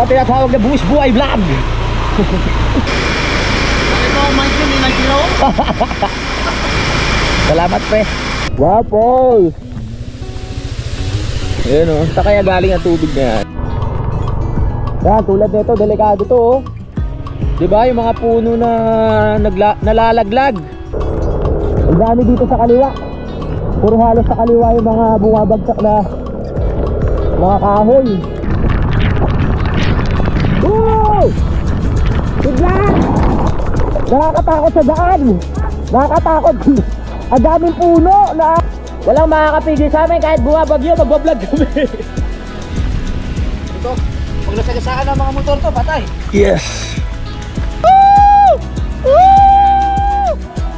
tinatawag na buwis buhay vlog. Salamat pre. Wapol. Ayan o, sa kaya galing ang tubig na yan. Yan, tulad nito, delikado to oh. Diba yung mga puno na nalalaglag. Ang dami dito sa kaliwa. Puro halos sa kaliwa yung mga bumabagsak na mga kahoy. Woo! Biglang! Nakakatakot sa daan. Nakakatakot. Ang daming puno na walang makakapigil sa amin kahit bumabagyo, magbablog kami. Ito, pag nasagasaan ng mga motor to, patay. Yes. Woo! Woo!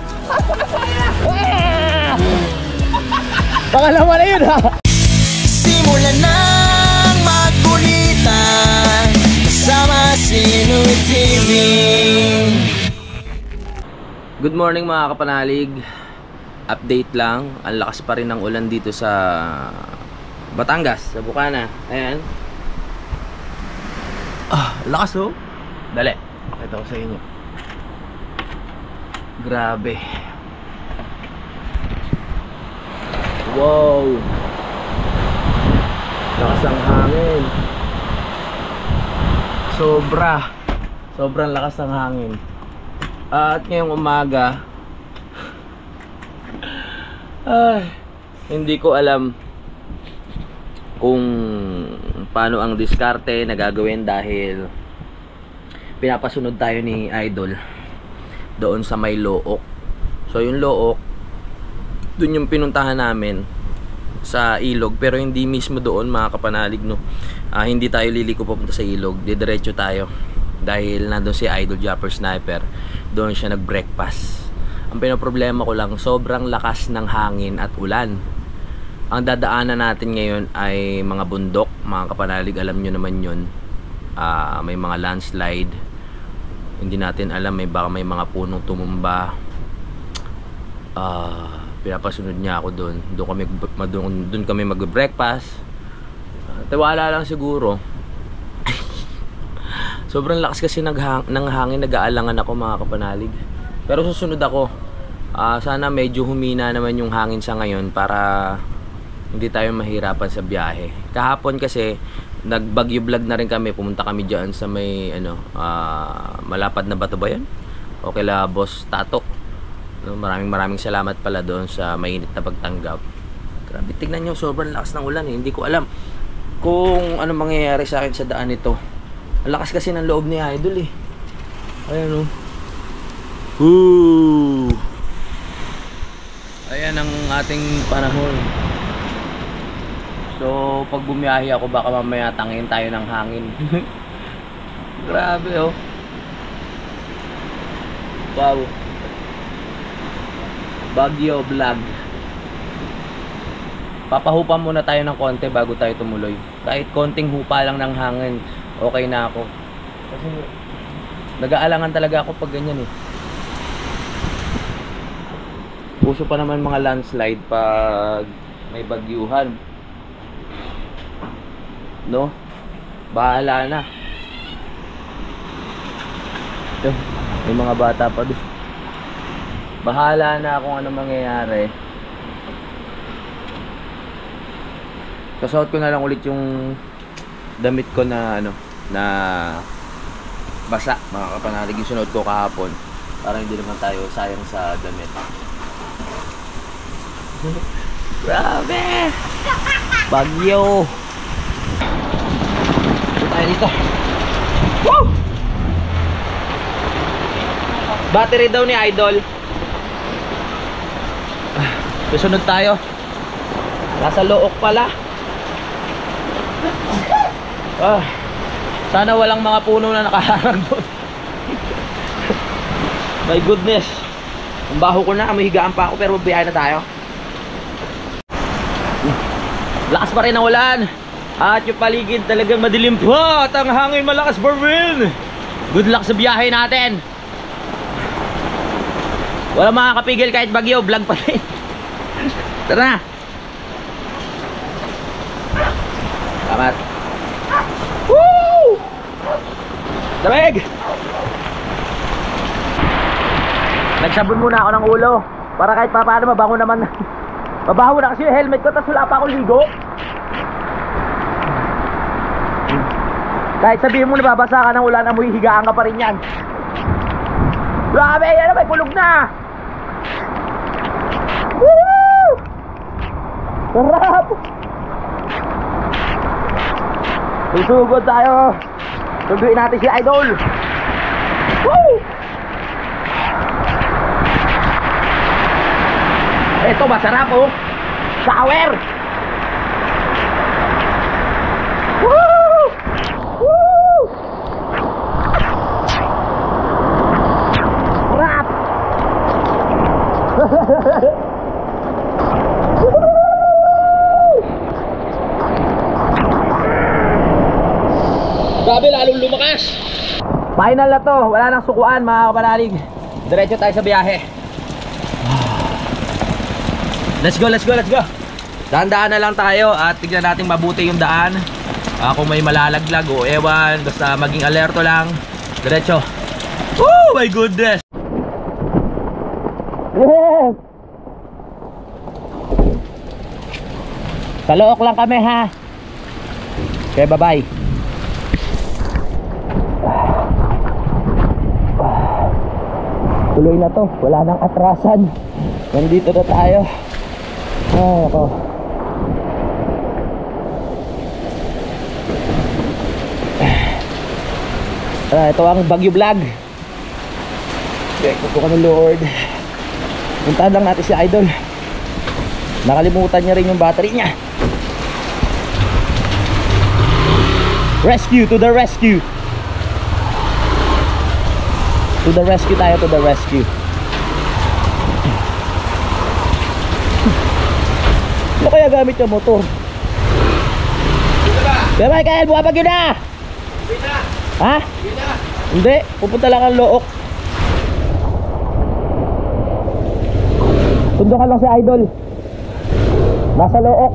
Pangalawa na yun ha. Simulan ng magkulitan kasama si Nuy TV. Good morning mga kapanalig. Update lang, ang lakas pa rin ng ulan dito sa Batangas, sa Bukana. Ayan. Lakas oh. Dali, pakita ko sa inyo. Grabe. Wow. Lakas ang hangin. Sobrang lakas ng hangin. At ngayong umaga, hindi ko alam kung paano ang diskarte na gagawin dahil pinapasunod tayo ni Idol doon sa may Look. So yung Look, doon yung pinuntahan namin sa ilog, pero hindi mismo doon mga kapanalig no. Hindi tayo liliko papunta sa ilog, didiretso tayo dahil nandun si Idol Japper Sniper. Doon siya nag-breakfast. Ang pinoproblema ko lang, sobrang lakas ng hangin at ulan. Ang dadaanan natin ngayon ay mga bundok, mga kapanalig, alam nyo naman yun. May mga landslide. Hindi natin alam, baka may mga punong tumumba. Pinapasunod niya ako doon. Doon kami mag-breakfast. Tiwala lang siguro. Sobrang lakas kasi ng hangin, nag-aalangan ako mga kapanalig. Pero susunod ako. Sana medyo humina naman yung hangin sa ngayon para hindi tayo mahirapan sa biyahe. Kahapon kasi nagbagyo vlog na rin kami. Pumunta kami dyan sa may malapad na bato ba yan? O kila Boss Tato. Maraming salamat pala doon sa mainit na pagtanggap. Grabe, tignan nyo, sobrang lakas ng ulan eh. Hindi ko alam kung ano mangyayari sa akin sa daan ito. Ang lakas kasi ng loob ni Idol eh. Ayan o. Ayan ang ating panahon. So pag bumiyahe ako, baka mamaya tangin tayo ng hangin. Grabe oh. Wow. Baguio vlog. Papahupa muna tayo ng konti bago tayo tumuloy. Kahit konting hupa lang ng hangin, okay na ako. Kasi nag-aalangan talaga ako pag ganyan eh. Puso pa naman mga landslide pag may bagyuhan. No? Bahala na. May mga bata pa doon. Bahala na kung ano mangyayari. Kasuot ko na lang ulit yung damit ko na na basa, mga kapanalig. Yung sunod ko kahapon para hindi naman tayo sayang sa damit. Grabe! Bagyo! Ito tayo dito. Woo! Battery daw ni Idol. Susunod tayo. Nasa Look pala. Sana walang mga puno na nakaharang doon. My goodness. Ang baho ko na, mahigaan pa ako, pero mabiyahe na tayo. Lakas pa rin ang ulan. At yung paligid talagang madilim pa. At ang hangin malakas pa rin. Good luck sa biyahe natin. Walang makakapigil kahit bagyo. Vlog pa rin. Tara na. Salamat. Woo! Lamig! Nagsabon muna ako ng ulo para kahit pa paano mabango naman. Mabaho na kasi yung helmet ko, tapos wala pa akong ligo. Kahit sabihin mo nababasa ka ng ulan, amoy higaan ka pa rin yan. Grabe, yan may kulog na. Woo! Sarap! May sugod tayo. Sunduin natin si Idol. Woo! Ito masarap oh. Shower. Woo! Woo! Rap. Grabe, lalong lumakas. Final na to, wala nang sukuan mga kapanalig. Diretso tayo sa biyahe. Let's go, let's go, let's go. Daan-daan na lang tayo at tignan natin mabuti yung daan. Kung may malalaglag o ewan, basta maging alerto lang. Diretso. Oh my goodness. Yes. Sa Look lang kami ha. Okay, bye-bye. Tuloy na to, wala nang atrasan. Nandito na tayo. Ay, ako. Ito ang Baguio Vlog. Okay, kuko kami Lord. Puntahan lang natin si Idol. Nakalimutan niya rin yung battery niya. Rescue, to the rescue. To the rescue tayo, to the rescue. Ano kaya gamit yung motor? Kaya Michael, buha Baguio na! Ha? Hindi, pupunta lang ang Look. Sundo ka lang si Idol. Nasa Look.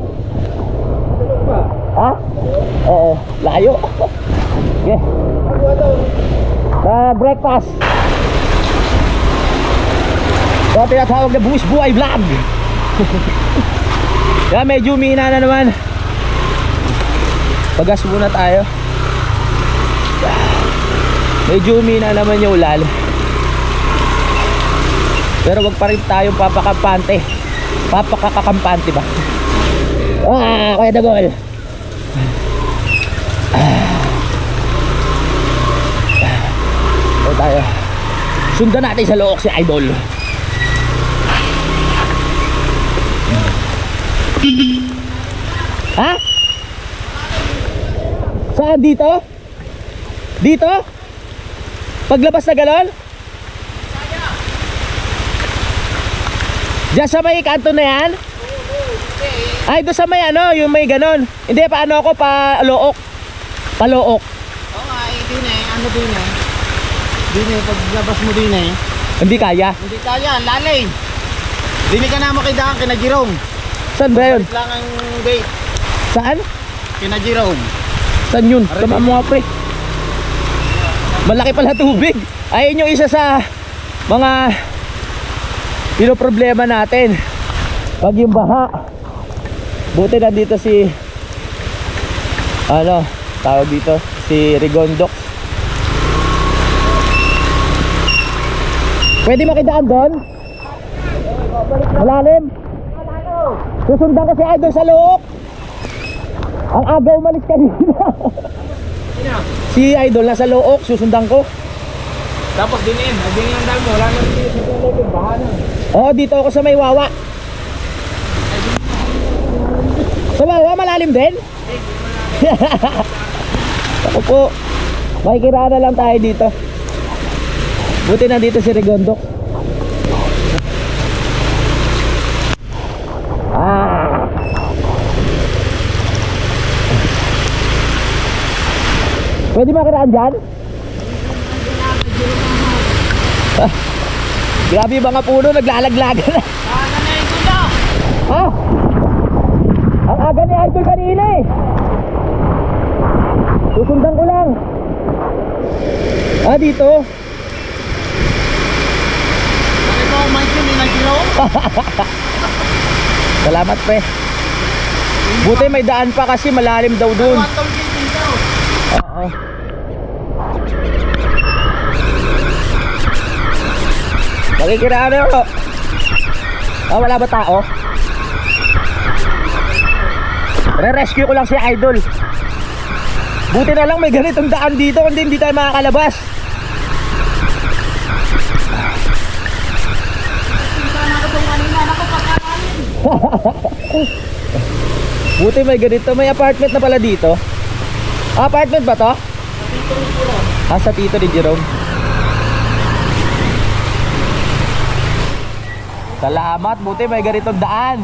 Ha? Oo, layo. Okay. Sa breakfast. Ito ang tinatawag na Buwis Buhay Vlog. Kaya medyo umihina na naman. Pagas muna tayo. Medyo umihina naman yung ulan. Pero wag pa rin tayong papakampante. Papakakampante ba? Kaya dagol. Ito tayo. Sundan natin sa Look si Idol. Ha? Saan? Dito? Dito? Paglabas na galon? Diyan sa may kanto na yan? Ay, doon sa may ano, yung may ganon. Hindi, paano ako pa Look? Palook. Oo nga, din eh, ano din eh. Din eh, paglabas mo din eh. Hindi kaya. Hindi kaya, lalay. Dini ka na makidaan kina Jerome. Saan ba yun? Balik lang ang bait. Saan? Kina Jerome. Saan yun? Tama mo nga pre. Malaki pala tubig. Ayun yung isa sa mga pinoproblema natin. Pag yung baha. Buti nandito si ano, tawag dito si Rigondox. Pwede makidaan doon? Malalim? Susundan ko si Idol sa Look. Ang aga umalis kanina. Si Idol nasa Look, susundan ko. Tapos dinin ang dami mo. Wala nang dito sa loob, baha na. Oo, dito ako sa may Wawa. Sa Wawa, malalim din? Ako po, makikiraan na lang tayo dito. Buti nandito si Rigondox. Pwede makiraan dyan? Grabe yung mga puno, naglalaglagan na. Ha? Ang aga ni Idol kanina eh. Susundan ko lang. Ah, dito. Ano ito ang mic yun, inagiro? Salamat, pre. Buti may daan pa kasi malalim daw dun. One toll gate dito. Oo. Makikiraan ako. Ah, wala ba tao? Re-rescue ko lang si Idol. Buti na lang may ganitong daan dito, kundi hindi tayo makakalabas. Sana ako itong kanina, naku pagkakain. Buti may ganito, may apartment na pala dito. Ah, apartment ba to? Ah, sa tito ni Jerome. Salamat, buti may ganitong daan.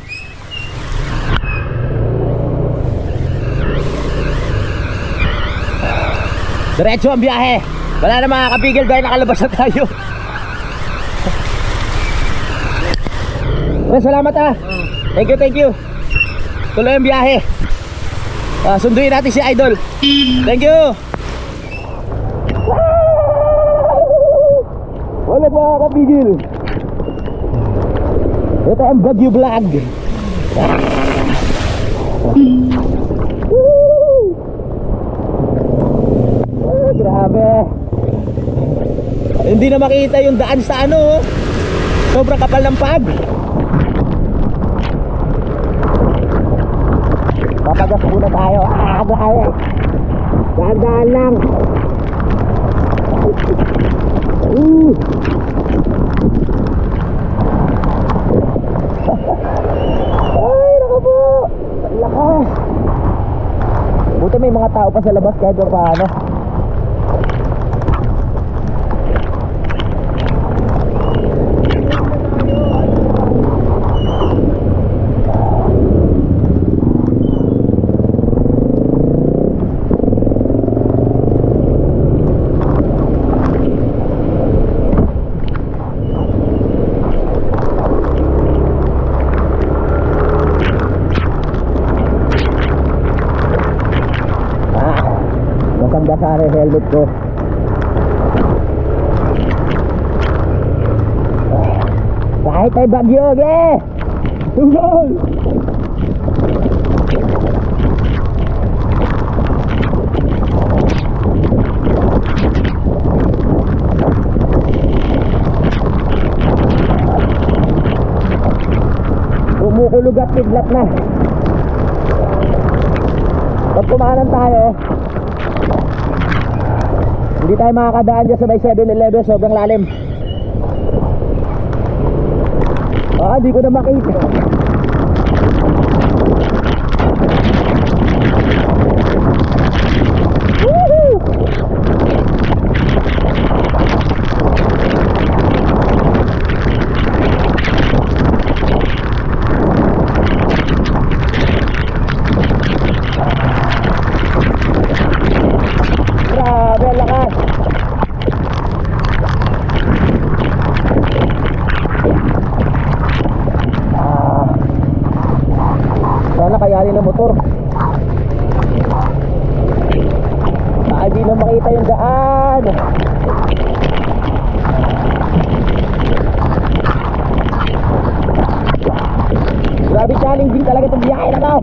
Diretso ang biyahe. Wala na makakapigil dahil nakalabas na tayo. Salamat ah. Thank you. Tuloy ang biyahe. Sunduin natin si Idol. Thank you. Wala pa makakapigil. Ito ang Baguio Vlog. Grabe. Hindi na makita yung daan sa ano. Sobrang kapal ng pag. Papagas muna tayo. Grabe. Dahan-dahan lang. Ay, naku po. Lakas. Buti may mga tao pa sa labas kahit paano. Dasari helmet ko. Kahit ay bagyo, ge! Tungol! Kumukulog at kidlat na. Pag kumanan tayo, hindi tayo makakadaan dyan sa may 7-Eleven, sobrang lalim. Hindi ko na makita. Woohoo! Grabe, lakas. Sana kayanin ng motor. Hindi na makita yung daan. Grabe, challenging talaga itong biyahe na to.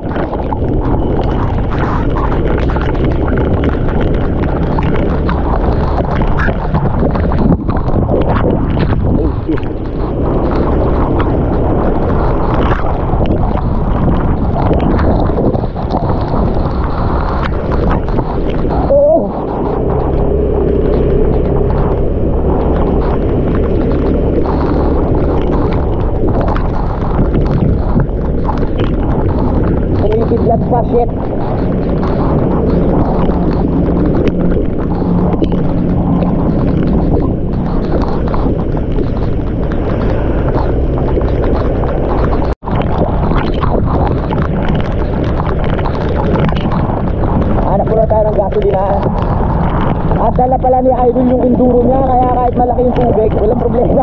Shit. Hanap muna tayo ng gasolina. At dala pala ni Idol yung enduro niya, kaya kahit malaki yung tubig, walang problema.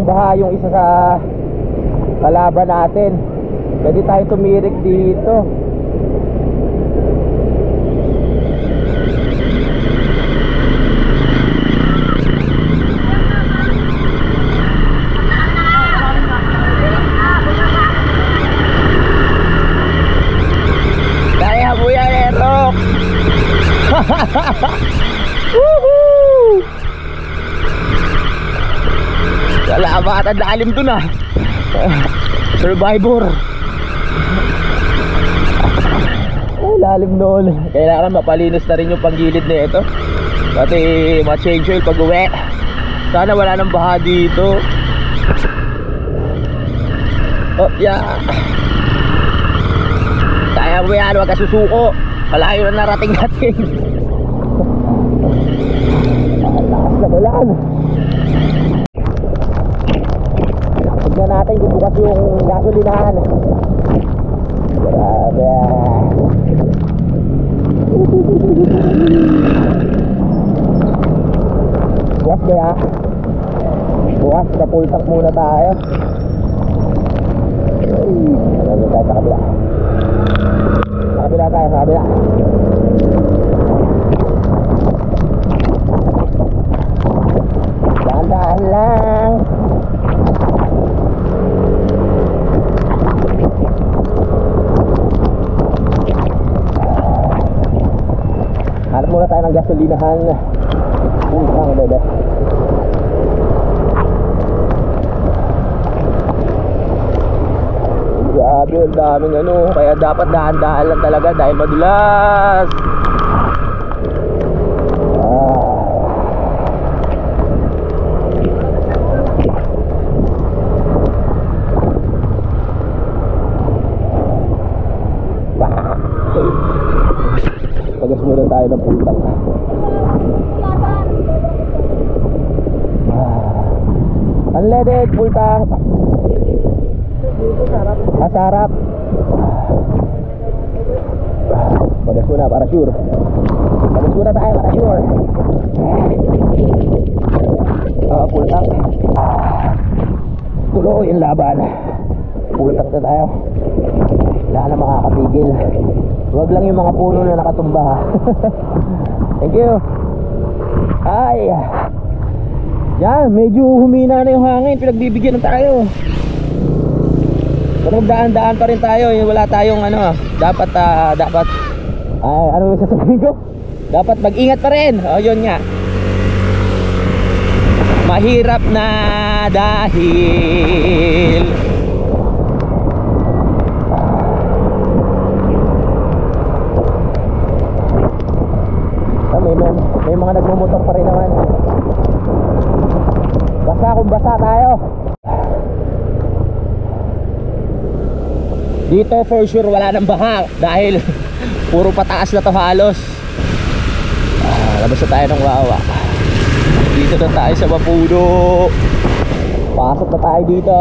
baha yung isa sa kalaban natin. Pwede tayo tumirik dito. Kaya mo yan, Erok. Woohoo! Salamat, ang lalim dun ah. Survivor. Ay, lalim noon. Kailangan mapalinis na rin yung panggilid na ito. Pati ma-change oil pag uwi. Sana wala nang baha dito. Oh, yeah. Kaya mo yan, huwag ka susuko. Malayo na narating natin. Lakas na ulan. Tignan natin kung bukas yung gasolinahan. Grabe. Bukas kaya? Bukas na full tank muna tayo. Ay, ano tayo sa kabila? Sa kabila tayo, sa kabila. Dahan-dahan lang. Hanap muna tayo ng gasolinahan. Ang bebe. Grabe, ang daming ano. Kaya dapat dahan-dahan lang talaga dahil madulas. Pagas muna tayo ng pultang. Unleaded pultang. Sarap. Pagas muna para sure. Pagas muna tayo para sure. Pultang. Tuloy yung laban. Pultang na tayo. Wala na makakapigil. Huwag lang yung mga puno na nakatumba ha. Thank you. Ay. Yan, medyo humina na yung hangin. Pinagbibigyan na tayo. Pero daan-daan pa rin tayo. Wala tayong ano. Dapat ano yung sasabihin ko? Dapat mag-ingat pa rin. O yun nga. Mahirap na dahil may mga nagmumotor pa rin naman. Basa kung basa tayo. Dito for sure wala nang baha dahil puro pataas na to halos. Labas na tayo ng wawa. Dito na tayo sa Mapuno. Pasok na tayo dito.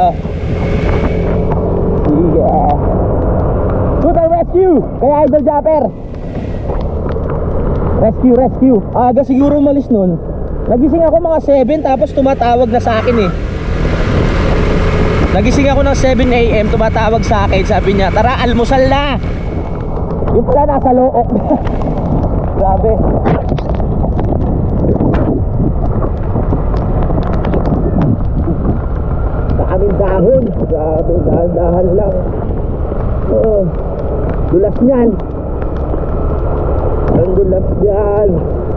Sige. Super rescue kaya Idol Japper. Rescue. Aga siguro umalis nun. Nagising ako mga 7 tapos tumatawag na sa akin eh. Nagising ako ng 7 AM, tumatawag sa akin. Sabi niya, tara almusal na. Yung pala nasa Look. Grabe. Daming dahon. Grabe, dahan-dahan lang. Dulas niyan. Ang dulas yan.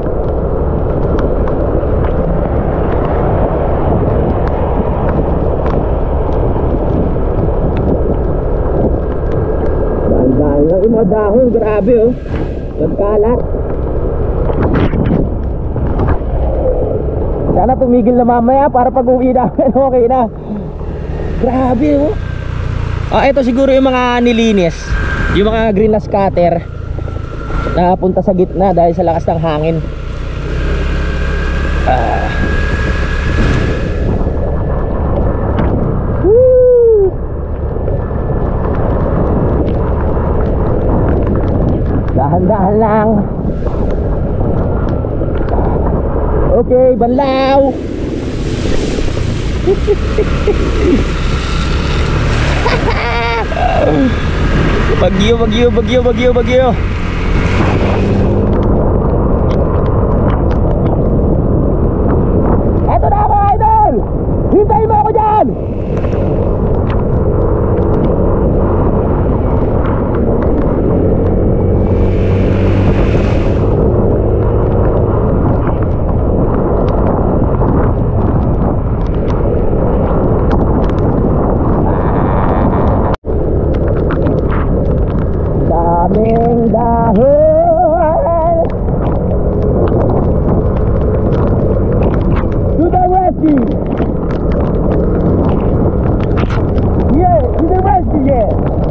Dahan-dahan lang yung mga dahon. Grabe oh. Nagkalat. Sana tumigil na mamaya para pag uwi namin okay na. Grabe oh. Ito siguro yung mga nilinis. Yung mga greenhouse cutter napunta sa gitna dahil sa lakas ng hangin. Dahan-dahan lang. Okay, banlaw. Bagyo, bagyo, bagyo, bagyo, bagyo. Eto na ako, idol! Hintayin mo ako dyan! Daming dahon to the rescue! Yeah, to the rescue, yeah!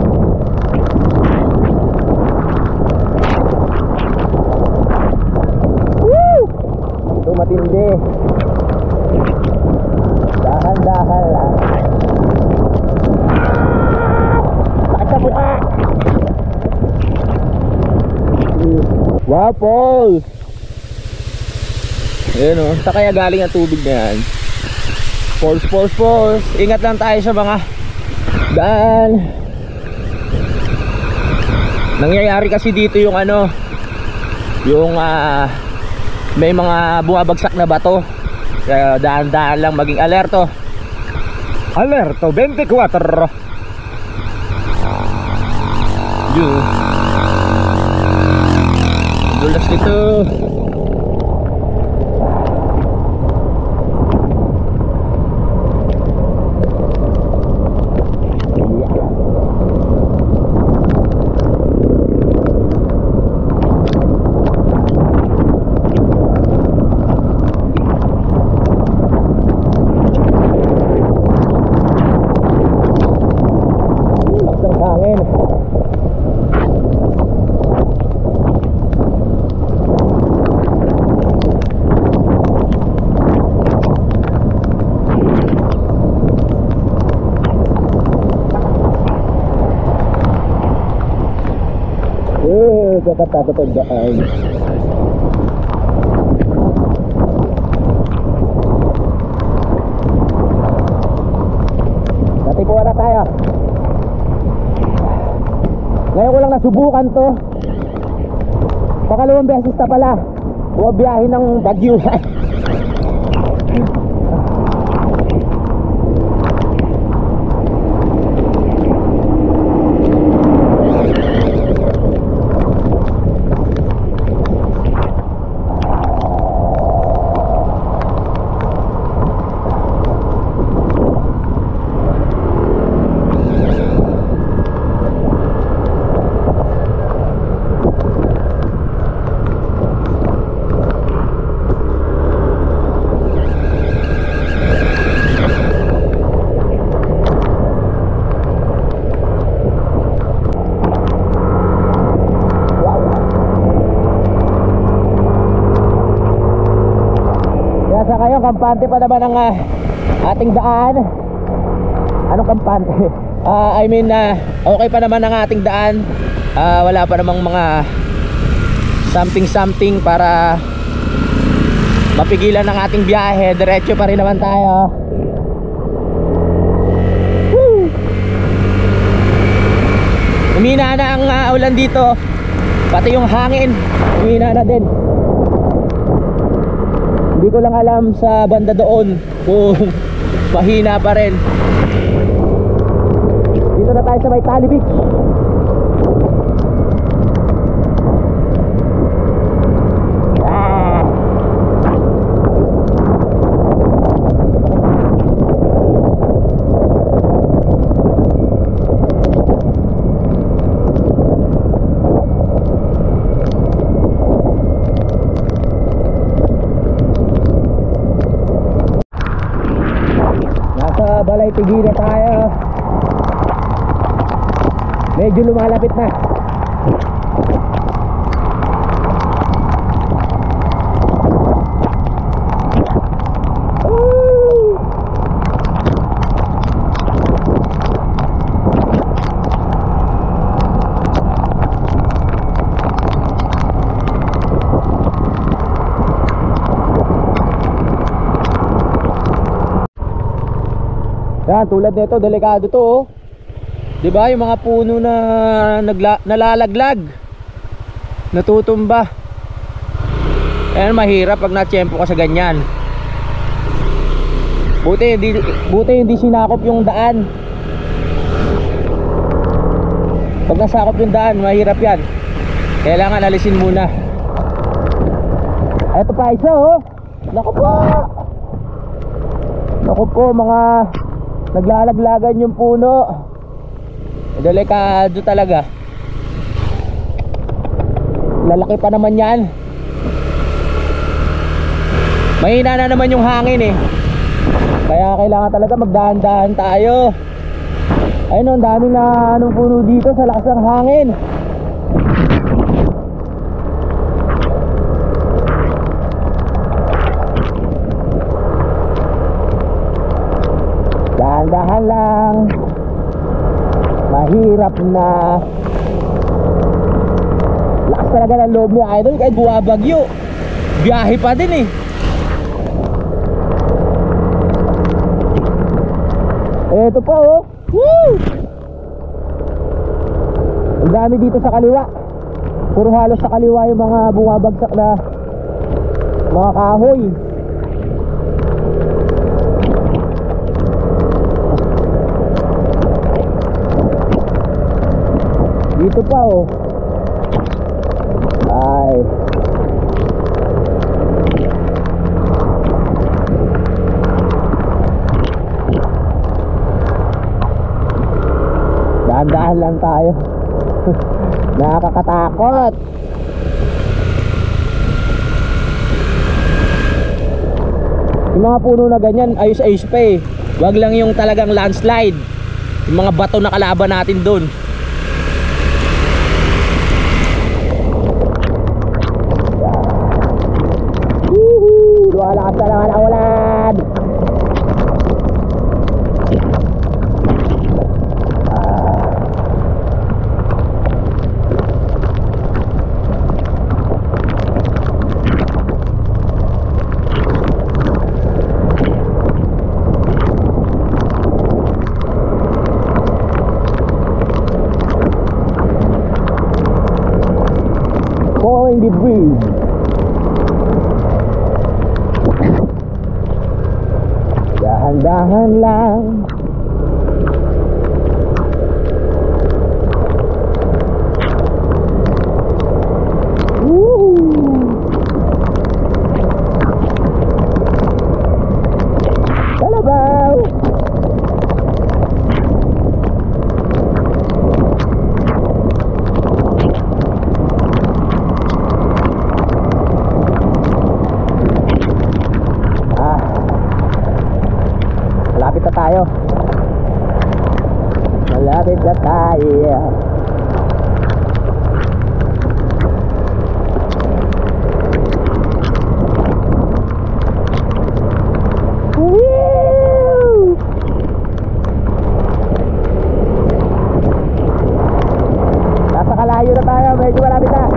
Woo! Ito matindi. Dahan-dahan lang. Sakit sa mukha! Wow, Paul! Ayan o, sa kaya galing ang tubig na yan. Falls, falls, falls. Ingat lang tayo sa mga daan. Nangyayari kasi dito yung ano, yung may mga bumabagsak na bato. Kaya daan-daan lang maging alerto. Alerto 24. Yun. Dulas nito. Lakas ng hangin. Kakatakot ang daan. Natipuan na tayo. Ngayon ko lang nasubukan to. Pakalawang beses na pala bumabiyahe ng Baguio. Sa kayo, kampante pa naman ang ating daan. Anong kampante? I mean, okay pa naman ang ating daan. Wala pa namang mga something para mapigilan ang ating biyahe. Diretso pa rin naman tayo. Woo! Umina na ang ulan dito. Pati yung hangin umina na din. Hindi ko lang alam sa banda doon kung mahina pa rin. Dito na tayo sa may Tali Beach. Balay Tigi na tayo. Medyo lumalapit na. Yan, tulad nito, delikado to oh. 'Di ba, yung mga puno na nalalaglag, natutumba. Ayan, mahirap pag natsyempo ka sa ganyan. Buti hindi sinakop yung daan. Pag nasakop yung daan, mahirap yan. Kailangan alisin muna. Eto pa isa oh. Naku po. Naku po, mga naglalaglagan yung puno. Delikado talaga. Lalaki pa naman yan. Mahina na naman yung hangin eh. Kaya kailangan talaga magdahan-dahan tayo. Ayun, ang daming na anong puno dito sa lakas ng hangin. Dahan-dahan lang. Mahirap na. Lakas talaga ng loob mo, idol. Kahit buwabagyo, biyahe pa din eh. Eto pa oh. Woo! Ang dami dito sa kaliwa. Puro halos sa kaliwa yung mga bumabagsak na mga kahoy. Dito pa oh. Ay. Dahan-dahan lang tayo. Nakakatakot. Yung mga puno na ganyan, ayos-ayos pa eh. Wag lang yung talagang landslide. Yung mga bato na kalaban natin doon. Lumalakas na naman ang ulan. Falling debris. Dahan-dahan lang. Kalabaw. Malapit na tayo. Malapit na tayo. Woo! Nasa kalayo na tayo. Medyo malapit na.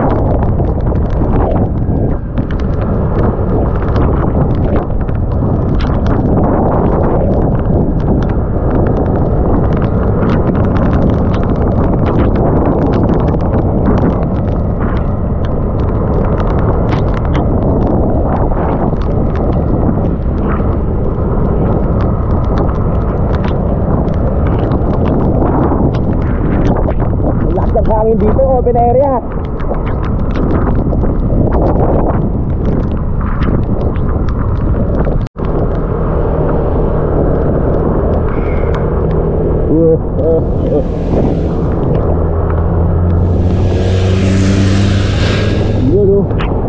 Hangin dito, open area. Yun.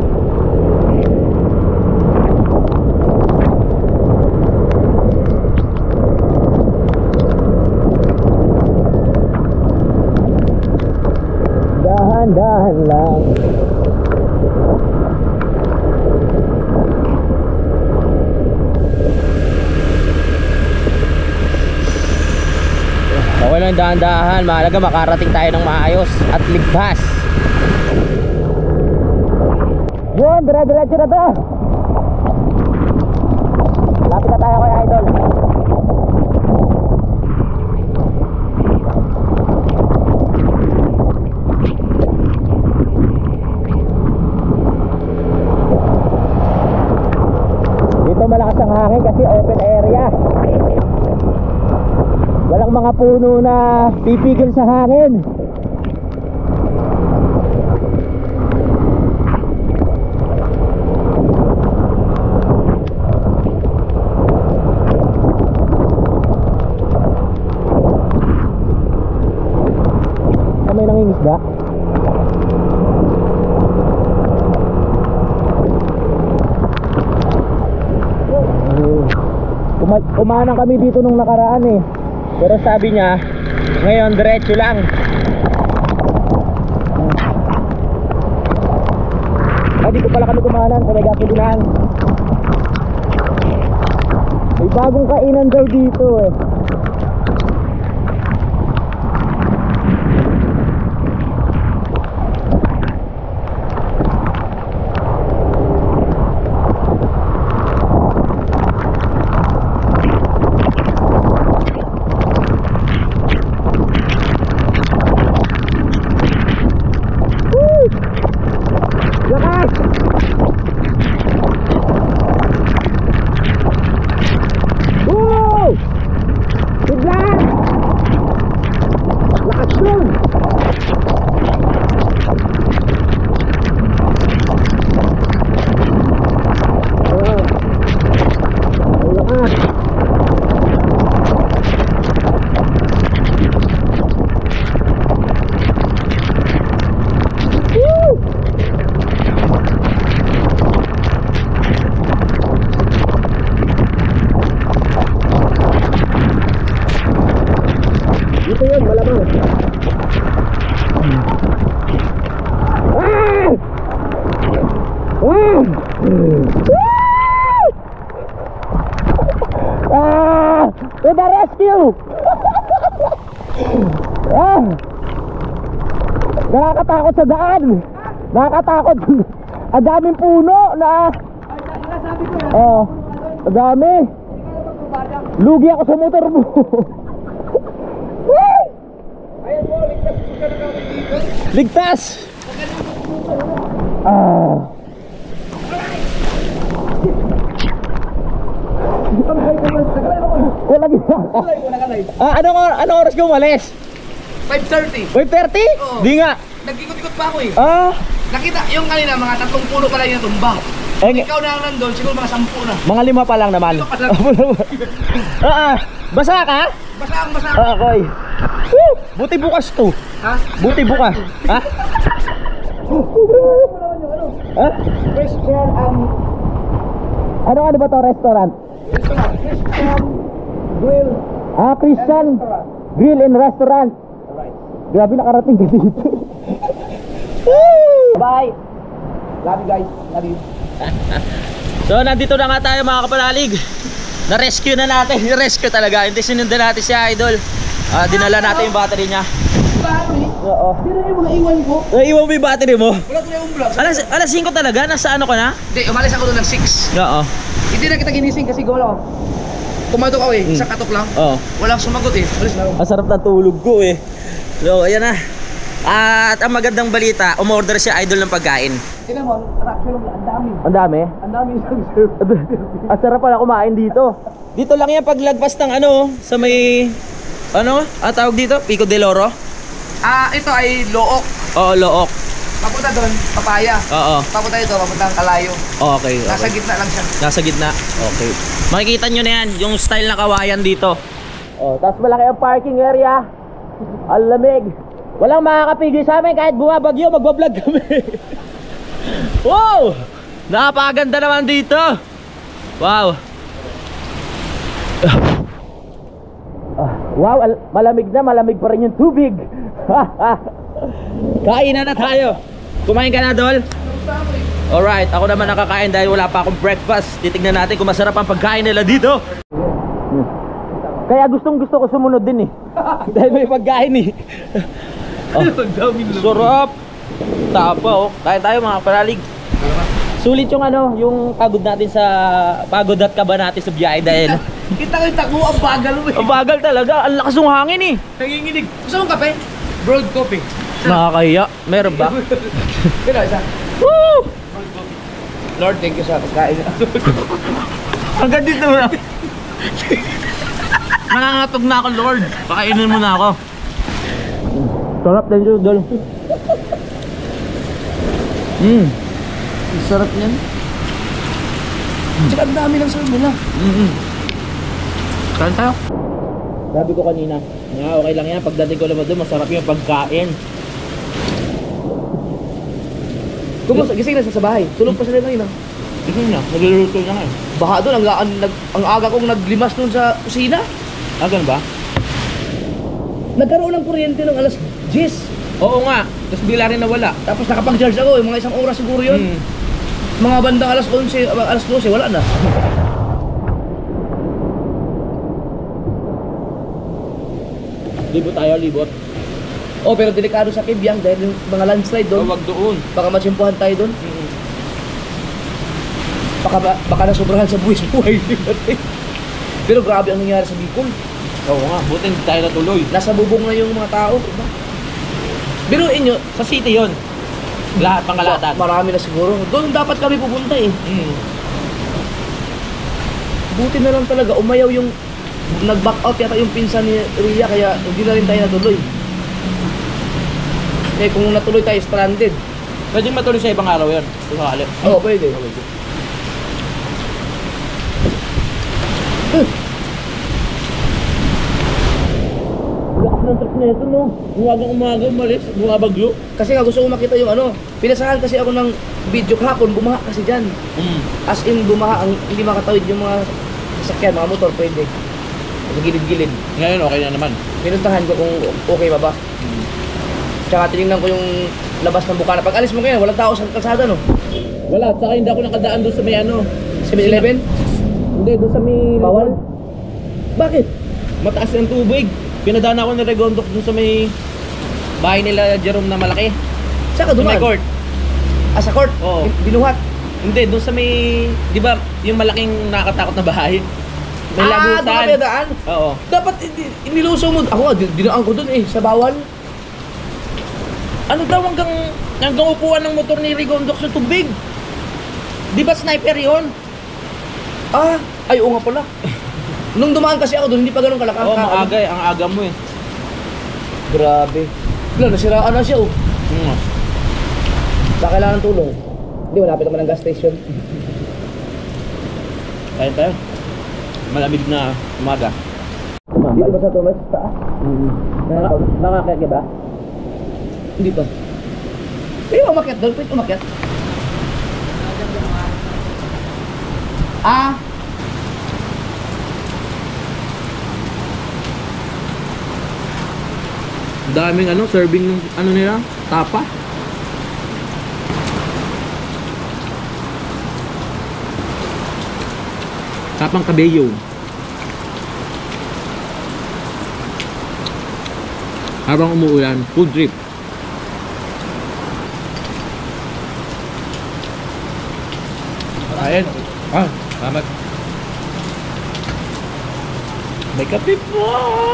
Dahan-dahan lang. Okay lang, dahan-dahan. Mahalaga makarating tayo ng maayos at ligtas. Yun, dire-diretso na to. Lapit na tayo kay Idol. hangin kasi open area. Walang mga puno na pipigil sa hangin. May nangingisda. Kumanang kami dito nung nakaraan eh. Pero sabi niya, ngayon diretso lang. Ay, dito pala kami kumanan sa may gasolinahan. May bagong kainan daw dito eh. To the rescue! Nakakatakot sa daan. Nakakatakot. Ang daming puno na. Ang dami. Lugi ako sa motor mo. Ligtas! Wala gina. Anong oras ka umalis? 5:30. 5:30? Oo. Di nga. Nag-ikot-ikot pa ako eh. Nakita yung kanina, mga 3 puno pala yung tumba. Ikaw na nandun, siguro mga 10 na. Mga 5 pa lang naman. Basa ka? Basa. Okay. Buti bukas to. Ha? Buti bukas. Ha? Ha? Christian and... Ano ba to? Restaurant? Christian Grill. Christian Grill and Restaurant. Grabe, nakarating ka dito. Bye. Love you guys. Love you. So nandito na nga tayo mga kapalalig. Na-rescue na natin. Na-rescue talaga. Hindi sinundan natin si Idol. Dinala natin yung battery niya. Oo. Hindi mo naiwan ko. Naiwan mo yung battery mo? Wala ko yung vlog. Alas 5 talaga? Nasa ano ka na? Hindi, umalis ako doon ng 6. Oo. Hindi na kita ginising kasi gawa ako. Kumatok ako eh. Isang katok lang. Oo. Walang sumagot eh. Alis na ako. Ang sarap na tulog ko eh. So ayan na. At ang magandang balita, umorder si Idol ng pagkain. Tingnan mo, actually ang dami. Ang dami? Ang dami isang serve. Ang sarap pala kumain dito. Dito lang yan paglagpas ng ano, sa may, ano, tawag dito? Pico de Loro? Ito ay Look. Oo, Look. Papunta doon, Papaya. Oo. Papunta dito, papunta ang Kalayo. Okay. Nasa gitna lang siya. Nasa gitna. Okay. Makikita nyo na yan, yung style na kawayan dito. Tapos malaki ang parking area. Ang lamig. Walang makakapigil sa amin kahit bumabagyo, magbablog kami. Wow! Napakaganda naman dito. Wow. Wow, malamig na, malamig pa rin yung tubig. Kainan na tayo. Kumain ka na, Dol? Alright, ako naman nakakain dahil wala pa akong breakfast. Titignan natin kung masarap ang pagkain nila dito. Kaya gustong gusto ko sumunod din eh. Dahil may pagkain eh. Sarap. Tapa oh. Kain tayo mga panalig. Sulit yung ano, yung pagod natin sa pagod at kaba natin sa biyahe dahil Kita ko yung takbo, ang bagal mo eh. ang bagal talaga, ang lakas ng hangin eh. Nanginginig. Gusto mong kape? Broad coffee. Nakakahiya. Meron ba? Pero isa. Woo! Lord, thank you sa pagkain. Hanggang dito na. Nangangatog na ako, Lord. Pakainin mo na ako. Sarap din yun, Dol. Ang sarap niyan. Tsaka ang dami ng serve nila. Kain tayo. Sabi ko kanina, nga okay lang yan. Pagdating ko naman doon, masarap yung pagkain. Kumusta? Gising na siya sa bahay. Tulog pa sila ngayon. Ito na, nagluluto na nga eh. Baka doon, ang aga kong naglimas doon sa kusina. Ah, ganun ba? Nagkaroon ng kuryente ng alas 10. Oo nga, tapos bigla rin nawala. Tapos nakapag-charge ako, yung mga isang oras siguro yun. Mga bandang alas 11, alas 12, wala na. Libot tayo, libot. Oh, pero delikado sa Kibyang dahil yung mga landslide doon. Wag doon. Baka matsimpuhan tayo doon. Baka nasobrahan sa buwis-buhay. Pero grabe ang nangyari sa Bicol. Oo nga, buti hindi tayo natuloy. Nasa bubong na yung mga tao. Diba? Biruin nyo, sa city yon. Lahat pangalatan. Marami na siguro. Doon dapat kami pupunta eh. Buti na lang talaga, umayaw yung nag-back out yata yung pinsan ni Ria kaya hindi na rin tayo natuloy. Eh kung natuloy tayo, stranded. Pwede matuloy sa ibang araw yan. Sakali. Oo, pwede. Lakas ng trip na ito, no? Umagang-umaga, umalis, bumabagyo. Kasi nga gusto ko makita yung ano, pinasahan kasi ako ng video kahapon, bumaha kasi dyan. As in bumaha, hindi makatawid yung mga sasakyan, mga motor, pwede. Gilid-gilid. Ngayon, okay na naman. Pinuntahan ko kung okay pa ba. Tsaka tinignan ko yung labas ng bukana. Pag alis mo ngayon, walang tao sa kalsada, no? Wala, saka hindi ako nakadaan doon sa may ano. 7-Eleven? Hindi, doon sa may... Bawal? Bakit? Mataas ng tubig. Pinadaan ako ng Regondok doon sa may bahay nila Jerome na malaki. Saan ka Sa may dumaan? court. Ah, sa court? Oo. Binuhat? Hindi, doon sa may... Di ba yung malaking nakakatakot na bahay? May lagusan. doon ka pinadaan? Oo. Dapat inilusong mo. Ako nga, dinaan ko doon eh, sa bawal. Ano daw hanggang upuan ng motor ni Regondok sa tubig? Di ba sniper yon? Ah, ay oo nga pala. Nung dumaan kasi ako doon, hindi pa ganun kalakas. Oo, maaga eh. Ang aga mo eh. Grabe. Wala, nasiraan na siya oh. Baka kailangan ng tulong. Hindi, malapit naman ang gas station. Kaya tayo. Malamig na umaga. Dito ba sa Thomas? Saan? Nakakaya ba? Hindi pa. Pero umakyat doon, pwede umakyat. Ah, Daming ano, serving ng ano nila, tapa. Tapang kabeyo. Habang umuulan, food trip. Kain. Ah, salamat. May kape po!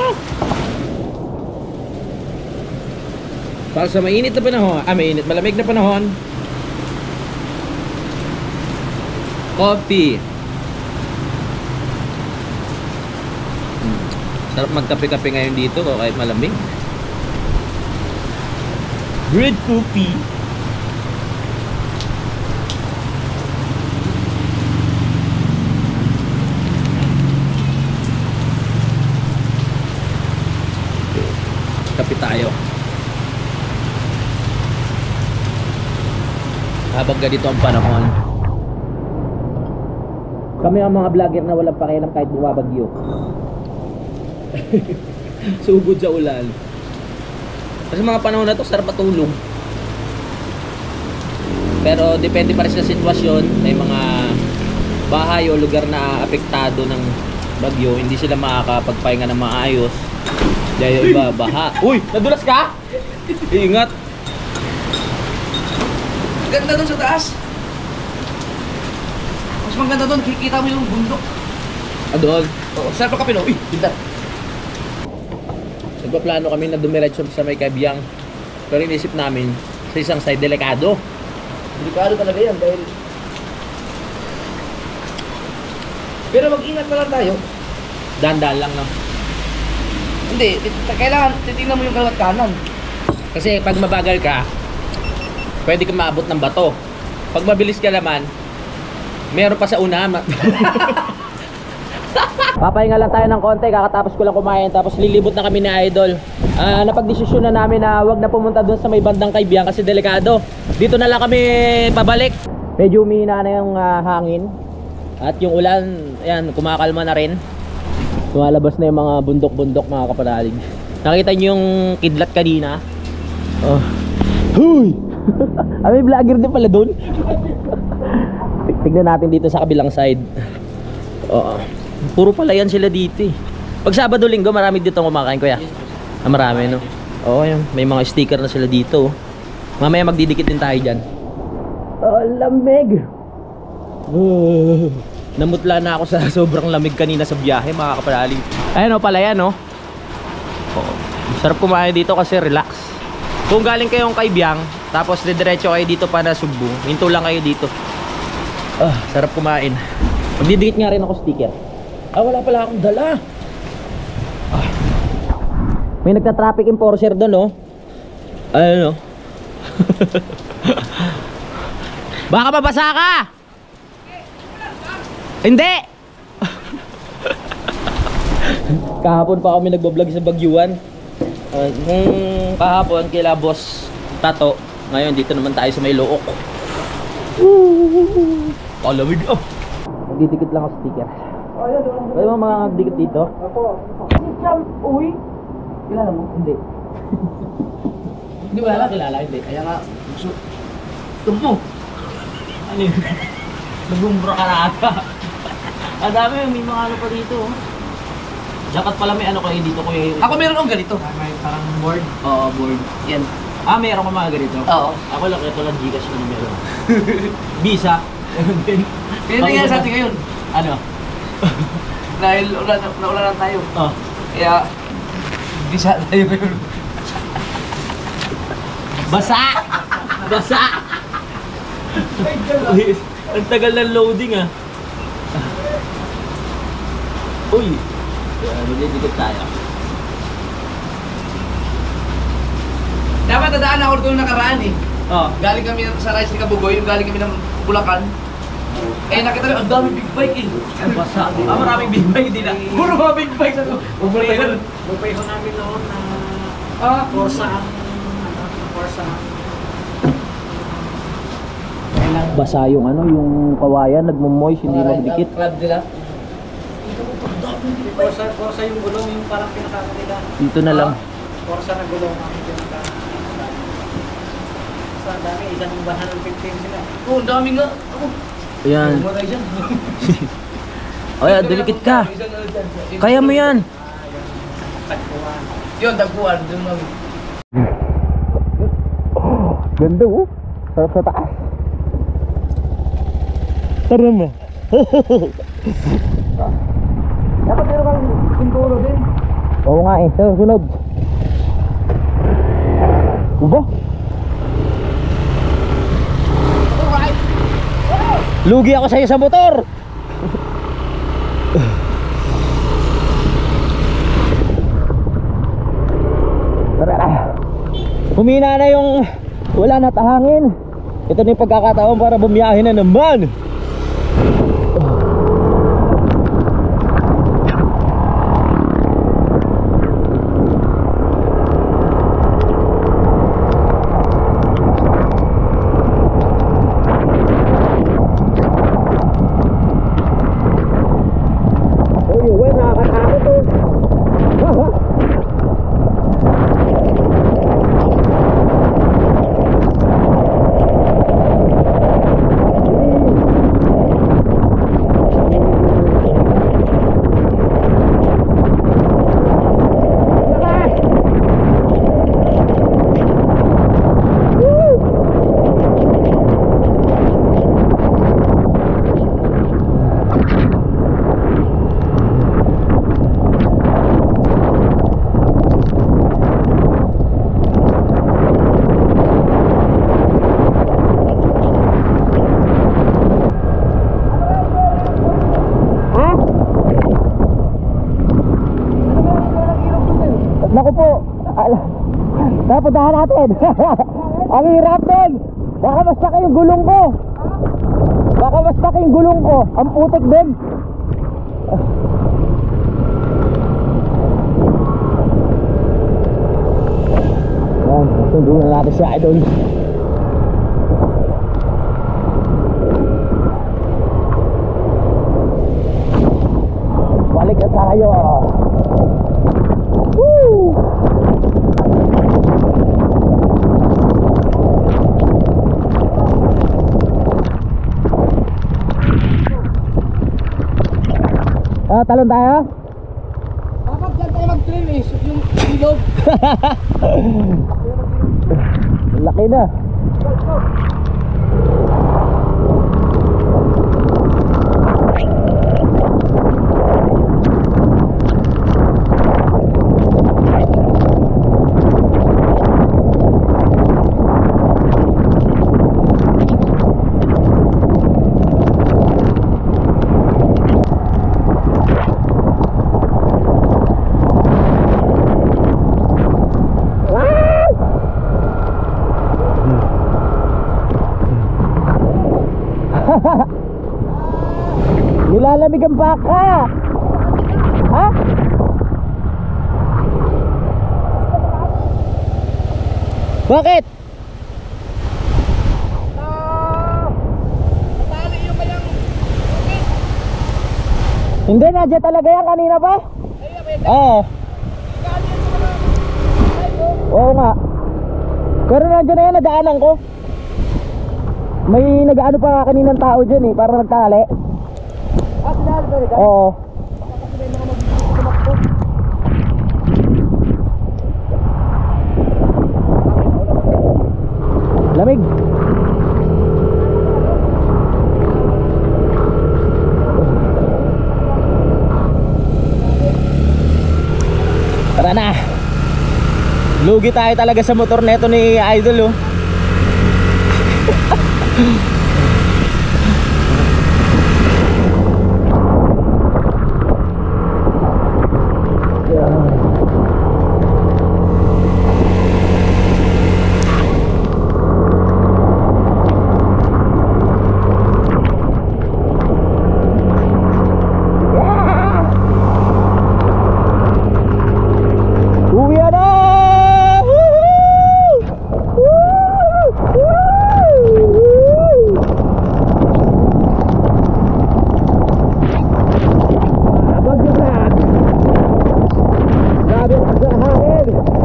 Para sa mainit na panahon, malamig na panahon. Coffee. Sarap magkape-kape ngayon dito kahit malamig. Bread coffee. Kape tayo. Habang ganito ang panahon, kami ang mga vlogger na walang pakialam kahit bumabagyo. Sugod sa ulan. Kasi mga panahon na to sarap matulog. Pero depende pa rin sa sitwasyon. May mga bahay o lugar na apektado ng bagyo, hindi sila makakapagpahinga ng maayos dahil iba baha. Uy! Nadulas ka? Ingat! ganda doon sa taas. Mas maganda doon, kikita mo yung bundok. Doon. Oo, saan pa kape no? Uy, ganda. Nagpaplano kami na dumiretso sa may Kabyang. Pero inisip namin sa isang side delikado. Delikado talaga yan dahil Pero mag-ingat na lang tayo. Dahan-dahan lang, no? Hindi, kailangan titingnan mo yung kaliwat kanan. Kasi pag mabagal ka, pwede ka maabot ng bato. Pag mabilis ka naman, meron pa sa unahan. Papahinga lang tayo ng konti, kakatapos ko lang kumain, tapos lilibot na kami ni Idol. Napagdesisyon na namin na wag na pumunta doon sa may bandang Kaibigan kasi delikado. Dito na lang kami pabalik. Medyo umihina na yung hangin. At yung ulan, ayan, kumakalma na rin. Lumalabas na yung mga bundok-bundok, mga kapanalig. Nakita niyo yung kidlat kanina? Oh. Huy! May vlogger din pala doon. Tignan natin dito sa kabilang side. Oo. Puro pala yan sila dito eh. Pag Sabado Linggo, marami dito kumakain, kuya. Marami, no? Oo, yun. May mga sticker na sila dito. Mamaya magdidikit din tayo dyan. Oh, lamig! Namutla na ako sa sobrang lamig kanina sa biyahe, mga kapalaling. Ayun o pala yan, no? Oo. Sarap kumain dito kasi relax. Kung galing kayong Kaibiang, tapos didiretso kayo dito para Subo, hinto lang kayo dito. Sarap kumain. Magdidikit nga rin ako sticker. Wala pala akong dala. May nagta-traffic enforcer doon, no? Ayun, no? Baka mabasa ka! Hindi! Kahapon pa kami nagbablog sa Bagyuan. Kahapon kila Boss Tato. Ngayon dito naman tayo sa may Look. Kalamig. Magdidikit lang ako sticker. Pwede mo mga dikit dito? Uy! Kilala mo? Hindi. Hindi wala kilala, hindi. Kaya nga, gusto. Tumpo! Ano yun? Nagumbra ka na ata. Ang dami, may mga ano pa dito. Dapat pala may ano kayo dito, kuya. Ako meron akong ganito. May parang board? Oo, board. Yan. Meron ka mga ganito? Oo. Ako lang, ito lang Gcash na meron. Visa. Kaya nangyari sa atin ngayon. Ano? Dahil naulanan tayo. Oh. Kaya, bisa tayo ngayon. Basa! Basa! Uy, ang tagal ng loading ah. Uy! Magdidikit tayo. Dapat dadaan ako doon nakaraan eh. Oh. Galing kami sa Rice ni Kabugoy, galing kami ng Bulacan. Nakita rin, ang dami big bike eh. Basa. Maraming big bike din ah. Puro mga big bike sa doon. Bupay ko namin noon na Corsa ang Corsa. Basa yung ano, yung kawayan, nagmo-moist, hindi magdikit. Club nila. Corsa yung gulong, yung parang pinakano nila. Dito na lang. Corsa na gulong ang pinakano. Sa dami, isang 115 sila. Oo, ang dami nga. Ayan. Bumatay dyan. Ayan, dumikit ka. Kaya mo yan. Tagpuan. Yun, tagpuan. Doon lang. Ganda oh. Sarap sa taas. Tara mo. Dapat meron kang pinturo din. Oo nga eh. Sunod. Ubo. Alright. Lugi ako sa'yo sa motor. Tara. Humina na yung wala na tahangin. Ito na yung pagkakataon para bumiyahe na naman. puntahan natin. Ang hirap din. Baka mas laki yung gulong ko. Baka mas laki yung gulong ko. Ang putik din. Ayan, sundo na natin si Idol. Balik na tayo. Woo! Talon tayo? Dapat dyan tayo mag-trail eh. Yung ilog. Laki na. Nilalamig ang baka. Ha? Bakit? Tali yung kayang Hindi, nadya talaga yan kanina pa? Oo. Oo nga. Pero nandiyan na yan, nadaanan ko. May nag-ano pa kaninang tao dyan eh, para nagtali. Ah, sinali ba rin? Oo. Lamig. Tara na. Lugi tayo talaga sa motor neto ni Idol oh. Uwi na! Woohoo! Woo! Abang yung lahat. Grabe ang hangin.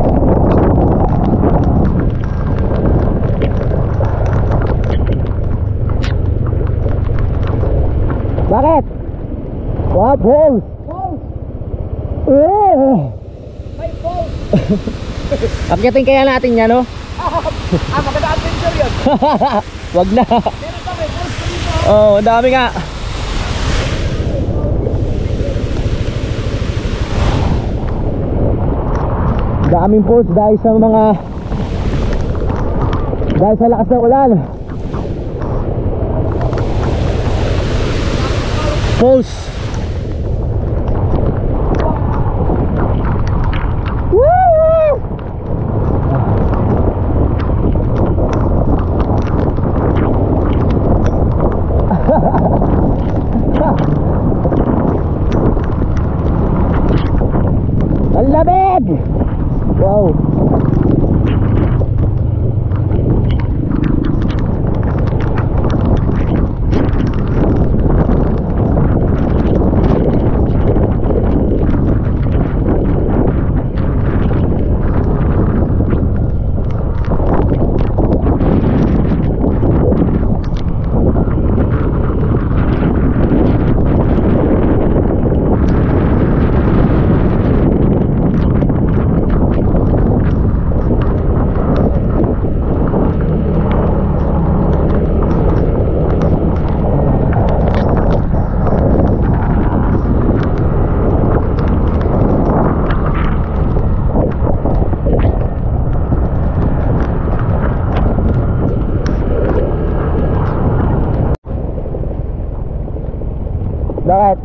Bakit? What balls? Balls! May balls! Akyatin kaya natin yan, no? Ah, maganda adventure yun. Wag na. Meron kami, balls ko dito. Oh, ang dami nga. Daming post dahil sa lakas ng ulan. Post. Woo! Ang lamig! Wow! Bakit?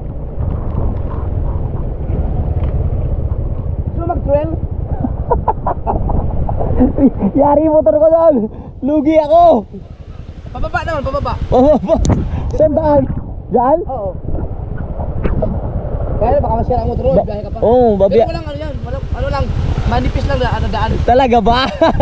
Gusto mo mag-trail? Yari yung motor ko doon. Lugi ako. Pababa naman, pababa. Pababa. Saan daan? Diyan? Oo. Kaya baka masira ang motor mo, biyahe ka pa. Oo, Pero babiya. walang ano yan, ano lang, manipis lang na daan. Talaga ba?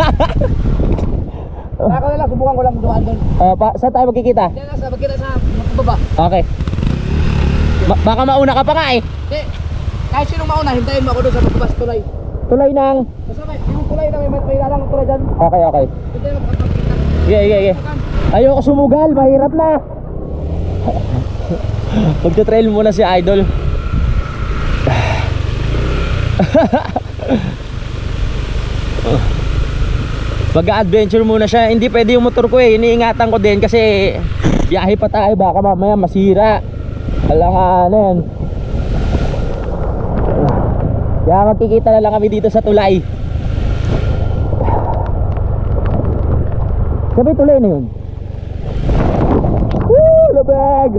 Kaya ko na lang, subukan ko lang dumaan doon. Saan tayo magkikita? Diyan lang sa magkita sa baba. Okay. Baka mauna ka pa nga eh. Eh, kahit sinong mauna, hintayin mo ako doon sa magbabas tulay. Tuloy ng... Basta yung tulay na may lalang tulay dyan. Okay, okay. Hintayin mo makapagkita. Yeah. Ayoko sumugal, mahirap na. Magta-trail muna si Idol. Mag-adventure muna siya. Hindi pwede yung motor ko eh. Iniingatan ko din kasi biyahe pa tayo, baka mamaya masira. Alanganin. Kaya magkikita na lang kami dito sa tulay. Sabi tulay na yun. Woo! Labag!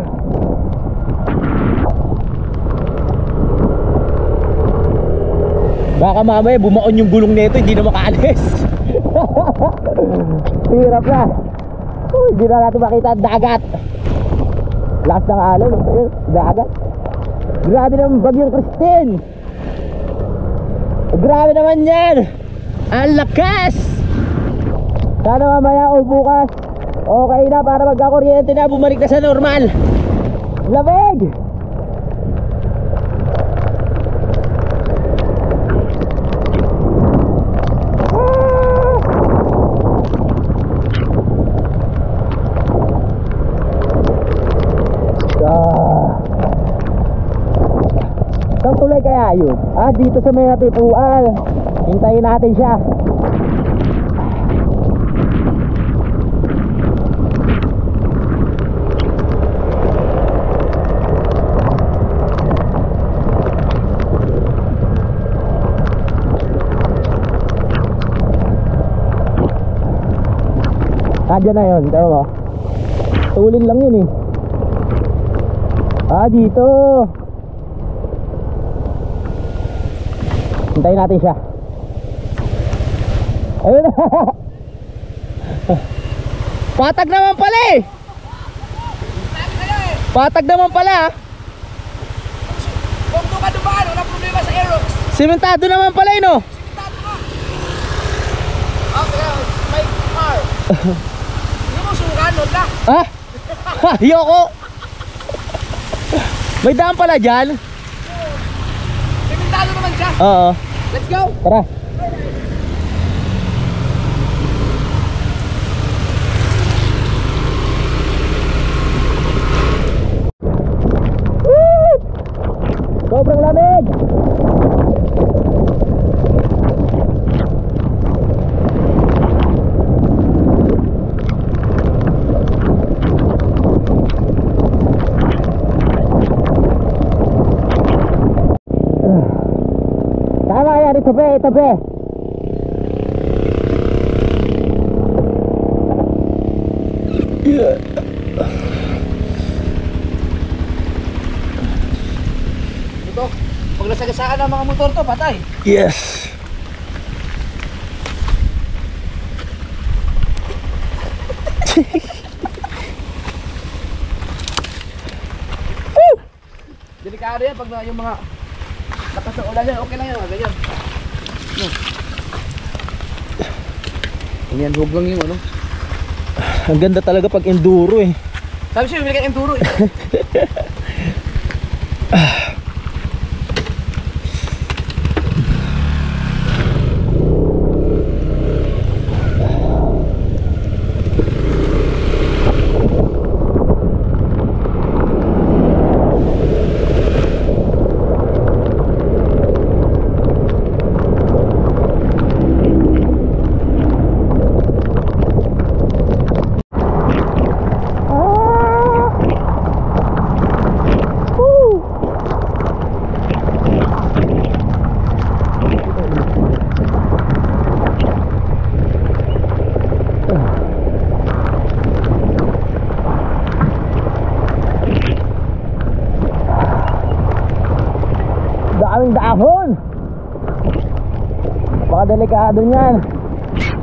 Baka mamaya bumaon yung gulong nito, hindi na makaalis. Hirap na. Hindi na natin makita ang dagat. Lakas ng alon, dagat. Grabe naman bagyong Christine. Grabe naman yan. Ang lakas. Sana mamaya o bukas okay na para magkakuryente na, bumalik na sa normal. Lamig. Saan tuloy kaya yun? Dito sa may natipuan. Hintayin natin siya. Diyan na yun, tama mo? Tulin lang yun eh. Dito. Hintayin natin siya. Ayun na. Patag naman pala eh. Patag naman pala. Kung doon ka dumaan, wala problema sa Aerox. Simentado naman pala eh, no? Simentado ka. Okay, my car. Hindi mo sukanod na. Ayoko. May daan pala dyan. Simentado naman siya. Oo. Let's go. Tara. Woo! Sobrang lamig. Tama yan, itabi. Ito, pag nasagasaan ng mga motor to, patay. Yes. Delikado yan pag yung mga lakas ng ulan yan, okay lang yan, ganyan. Ganyan, huwag lang yung ano. Ang ganda talaga pag enduro eh. Sabi siya, bumili ka enduro eh. Daming dahon. Napakadelikado niyan.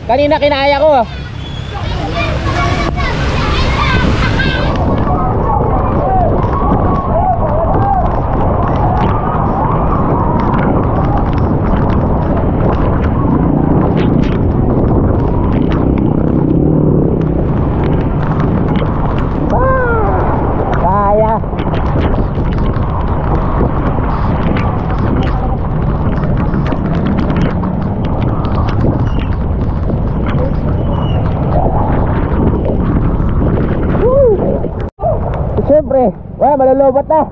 Kanina kinaya ko. Kaya. Siyempre, wala, malalobat na.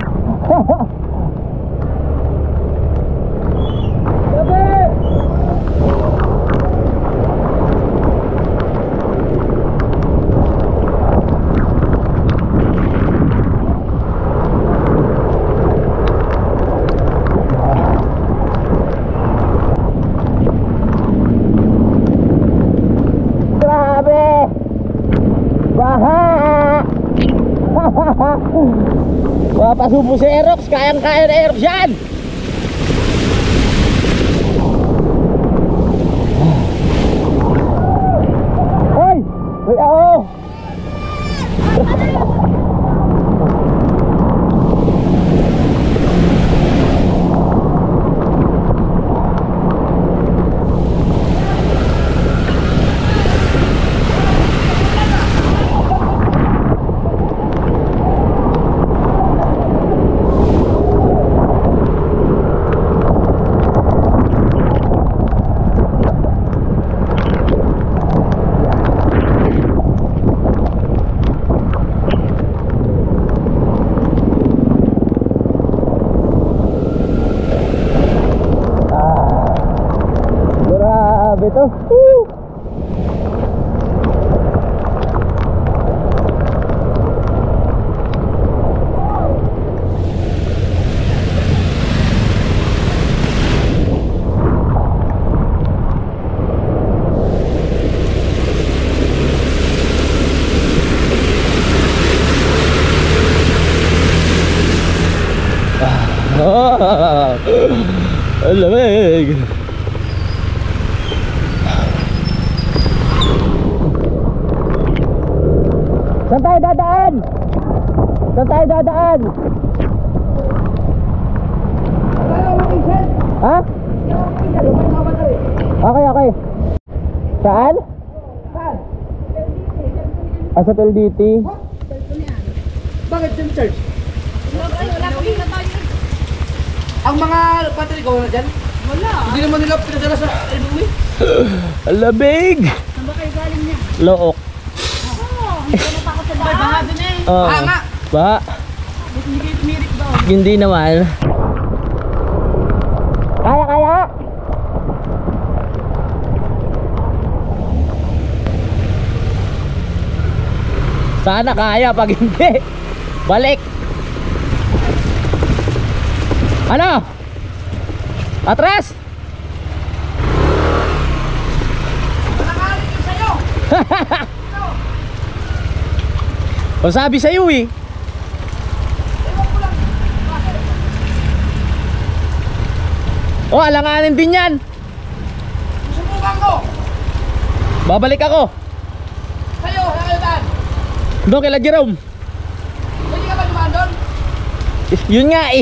Grabe! Baha! Wah, pasubo si Aerox, kayang-kaya na Aerox yan. Hoy! Hoy ako! Grabe to. Ang lamig. Saan tayo dadaan? Saan tayo dadaan? Ha? Okay, okay. Saan? Ah, sa PLDT. Bakit yung church? Ang mga battery ko na dyan? Wala. Hindi naman nila pinadala sa LBW. Ang lamig. Saan ba kayo galing niya? Look. Hindi ko natakot sa baha. Baha din eh. Oh. Ah, nga. Ba? Hindi kayo tumirik daw. Hindi naman. Kaya, kaya. Sana kaya, pag hindi, balik. Ano? Atras? Nakalit yung sa'yo. O sabi sa'yo eh. Oh, alanganin din yan. Susubukan ko. Babalik ako. Sa'yo, daan. Doon kila Jerome. Pwede ka ba dumaan doon? Yun nga eh.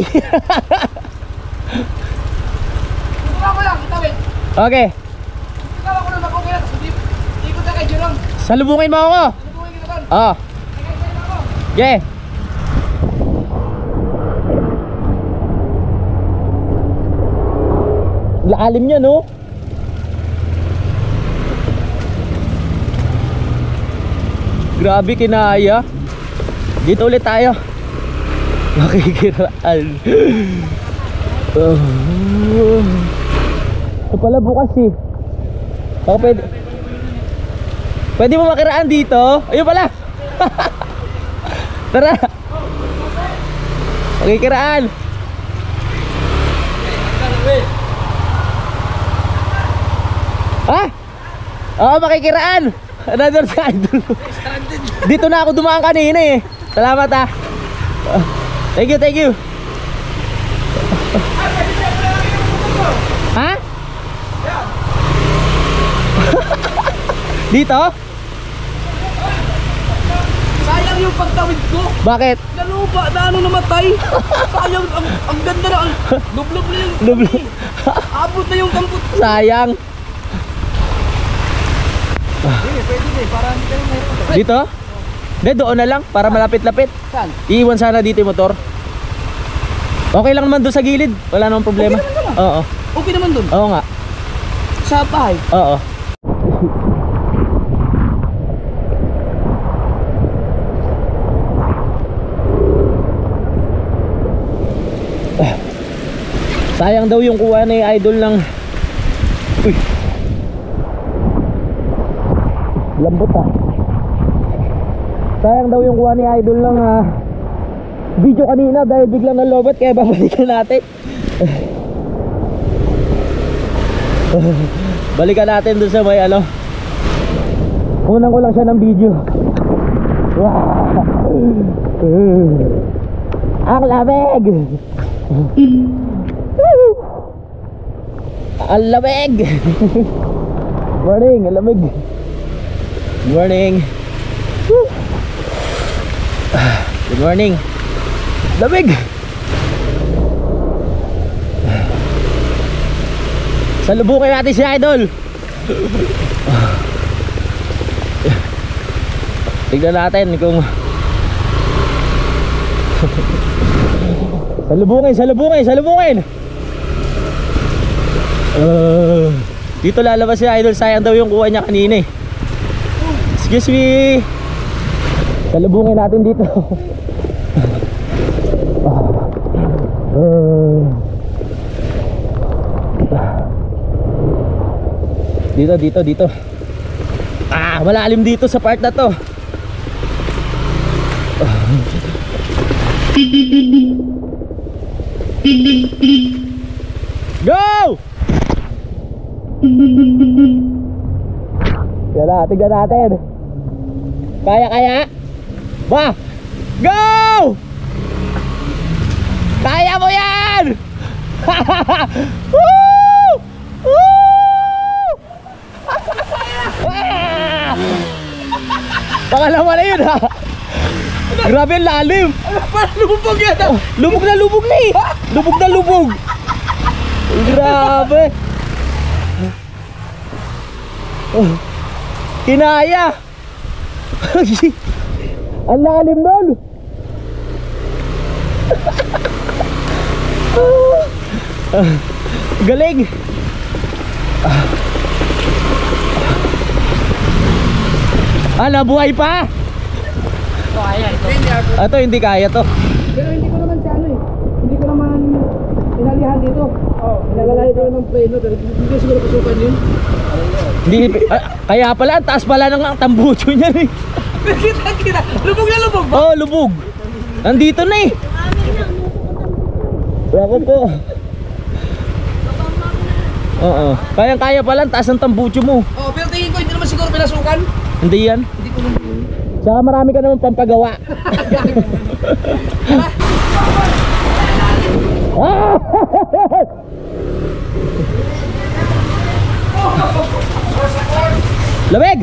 Susubukan ko lang, itawid. Okay. Ikaw ako na mag-okay na, tapos ikot na kay Jerome. Salubungin mo ako. Susubukan kita doon. Oh. Kaya ako. Yeah. Laalim niya, no? Grabe, kinaya. Dito ulit tayo. Makikiraan. Ito pala bukas eh. Baka pwede mo makiraan dito. Ayun pala. Tara. Makikiraan. Ha? Oo, makikiraan. Another side. Dito na ako dumaan kanina eh. Salamat ah. Thank you, thank you. Ha? Dito? Sayang yung pagtawid ko. Bakit? Nalupa na ano namatay. Sayang, ang ganda na. Lublob na yung Lublo. abot na yung kamput. Sayang. Pwede para hindi kayo mayroon. Dito? Hindi, doon na lang para malapit-lapit. Saan? Iiwan sana dito yung motor. Okay lang naman doon sa gilid. Wala namang problema. Okay naman doon, Oo. Okay naman dun. Oo nga. Sa bahay. Oo. Sayang daw yung kuha ni Idol ng uy, lambot ah. Sayang daw yung kuha ni Idol ng video kanina dahil biglang nalobat, kaya babalikan natin. Balikan natin dun sa may ano. Unang ko lang siya ng video. Wow. Ang lamig. Ang lamig. Morning, ang lamig. Morning. Good morning. Lamig. Salubungin natin si Idol. Tignan natin kung salubungin. Dito lalabas si Idol, sayang daw yung kuha niya kanina eh. Excuse me. Salubungin natin dito. Dito. Malalim dito sa part na to. Go! Tignan natin. Kaya? Ba! Go! Kaya mo yan! Woo! Woo! Pangalawa na yun ha. Grabe ang lalim. Lubog yan. Lubog na eh. Lubog. Grabe. Kinaya. Ang lalim nun. Galing. Nabuhay pa. Ito hindi kaya to. Pero hindi ko naman siya ano eh. Hindi ko naman inalihan dito. Nalalay ko ng preno. Pero hindi ko siguro pasukan yun. Hindi, kaya pala, ang taas pala ng tambucho niya eh. Kita. Lubog na lubog ba? Oo, lubog. Nandito na eh. Ako po. Oo. Kaya pala, ang taas ng tambucho mo. Oh, pero tingin ko hindi naman siguro pinasukan. Hindi yan. Hindi ko naman. Saka marami ka naman pampagawa. Lamig!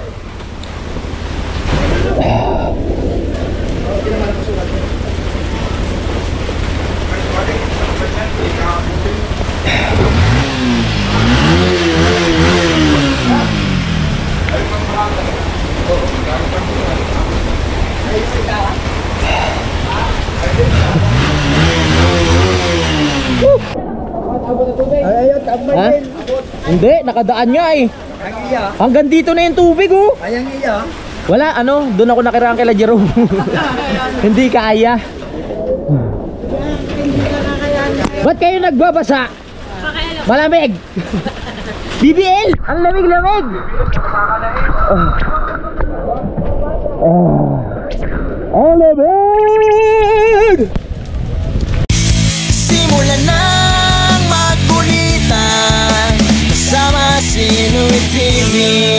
Ha? Hindi, nakadaan nga eh. Hanggang dito na yung tubig oh. Ayang iya. Wala, doon ako nakiraan kay Jerome. Hindi kaya. Ba't kayo nagbabasa? Malamig. BBL, ang lamig-lamig. Ang lamig. Simulan ng magkulitan kasama si Nuit TV.